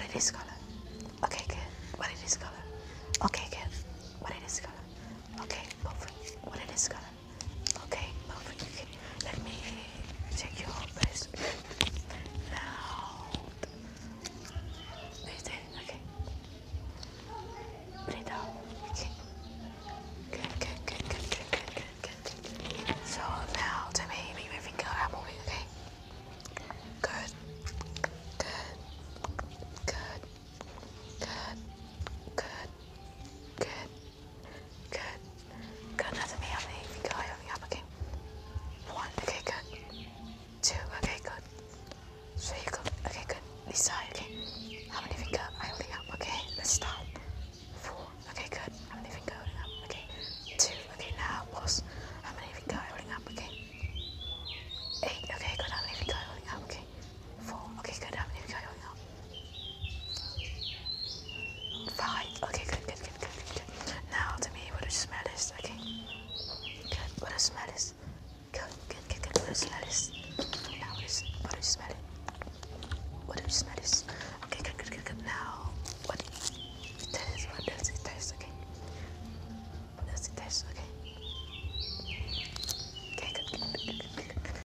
it is color. Okay, good. What it is color. Okay, good. What it is color. Okay, perfect. What it is color.